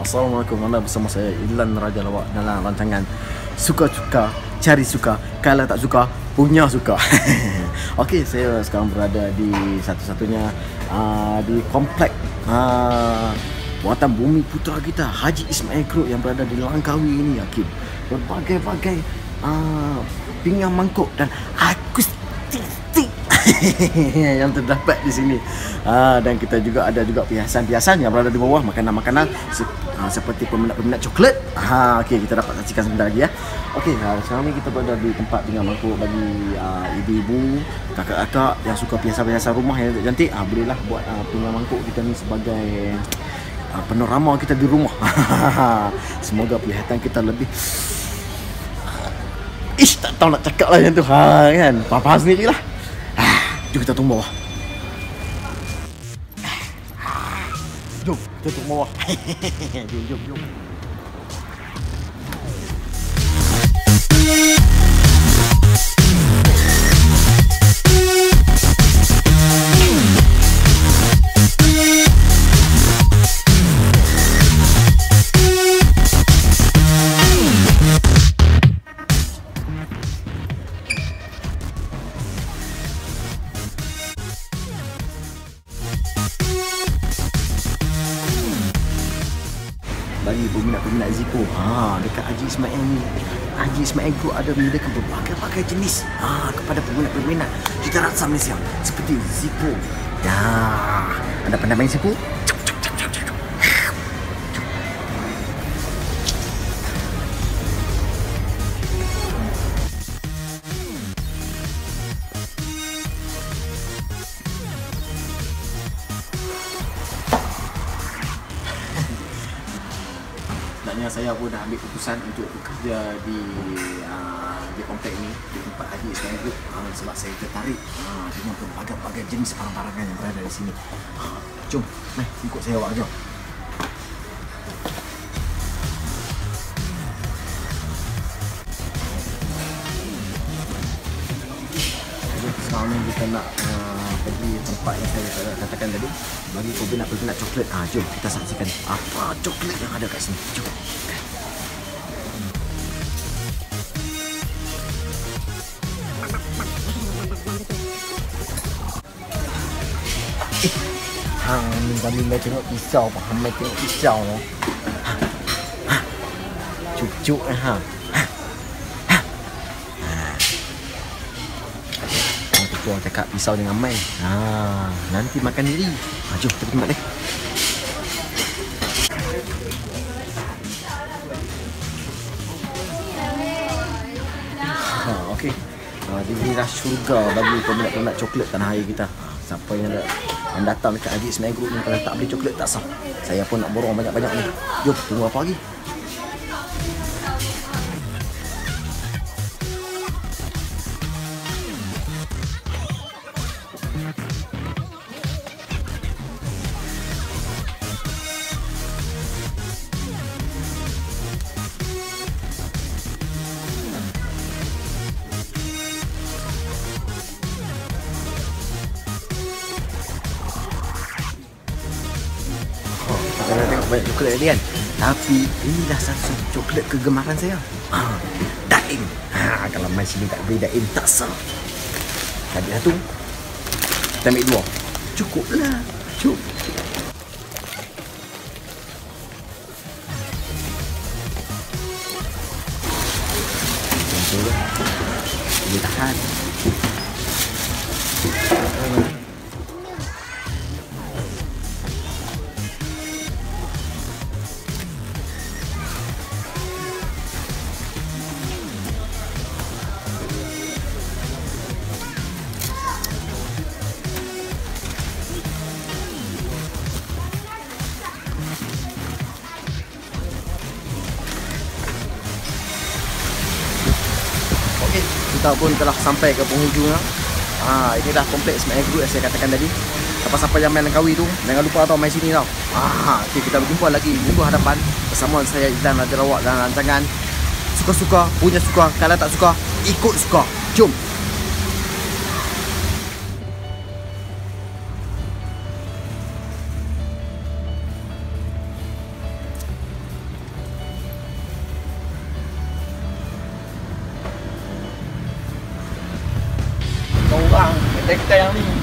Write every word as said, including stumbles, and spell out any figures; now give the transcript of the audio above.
Assalamualaikum, anda bersama saya Ilan Raja Lawak dalam rancangan Suka-Suka Cari Suka, kalau tak suka punya suka. Okey, saya sekarang berada di satu-satunya uh, di komplek uh, buatan bumi putra kita Haji Ismail Group yang berada di Langkawi ini, Hakim. Berbagai-bagai uh, pinggan mangkuk dan akustik yang terdapat di sini. Ha, dan kita juga ada juga perhiasan-perhiasan yang berada di bawah, makanan-makanan se ha, seperti peminat-peminat coklat. Ha, okey, kita dapat saksikan sebentar lagi ya. Okey, ha, sekarang ni kita berada di tempat pinggan mangkuk bagi uh, ibu-ibu, kakak-kakak yang suka perhiasan-perhiasan rumah yang cantik. Ha, bolehlah buat uh, pinggan mangkuk kita ni sebagai uh, panorama kita di rumah. Semoga perlihatan kita lebih Ish, tak tahu nak cakap lah macam tu. Ha, kan? Faham sendiri lah. Jom kita tunggu bawah. Jom, kita tunggu bawah. Jom, jom, jom. Bagi peminat-peminat Zippo, ha, dekat Haji Ismail ni, Haji Ismail Group ada menyediakan berbagai-bagai jenis ha, kepada peminat-peminat cita rasa Malaysia seperti Zippo. Dah, anda pernah main Zippo? Sebenarnya saya pun dah ambil keputusan untuk bekerja di uh, di komplek ni, di tempat Haji Ismail Group, uh, sebab saya tertarik uh, dengan berbagai-bagai jenis barang-barangan yang berada di sini. Uh, jom, mari ikut saya awak jom. Sekarang ni kita nak uh, pergi tempat yang saya katakan tadi, bagi peminat-peminat coklat. Ah, jom kita saksikan apa coklat yang ada kat sini. Jom. Eh, hang ni kami mai tengok pisau, faham mai tengok pisau no. Ha. Ha. Cucuk eh ha. Tuan cakap pisau dengan mai. Ha, nanti makan diri. Ha, jom kita pergi mak dia. Ha, okey. Ha, inilah syurga bagi peminat-peminat coklat tanah air kita. Ha, siapa yang ada, yang datang dekat Haji Ismail Group ni kalau tak beli coklat tak sah. Saya pun nak borong banyak-banyak ni. Jom, tunggu apa lagi? Saya tengok banyak coklat tadi kan. Tapi inilah satu coklat kegemaran saya. Ha, Daim. Ha, kalau mai sini tak beli Daim tak sah. Tadi satu. Kita ambil dua. Cukuplah. Cukup. Betul. Boleh tahan. Kita pun telah sampai ke penghujung. Ha, ini dah kompleks Ismail Group yang saya katakan tadi. Siapa-siapa yang main Langkawi tu, jangan lupa tau main sini tau. Ha, okay, kita berjumpa lagi minggu hadapan bersama saya Ilan Raja Lawak dan rancangan Suka-Suka Punya Suka, kalau tak suka ikut suka. Jom. bang, kita kita yang ni.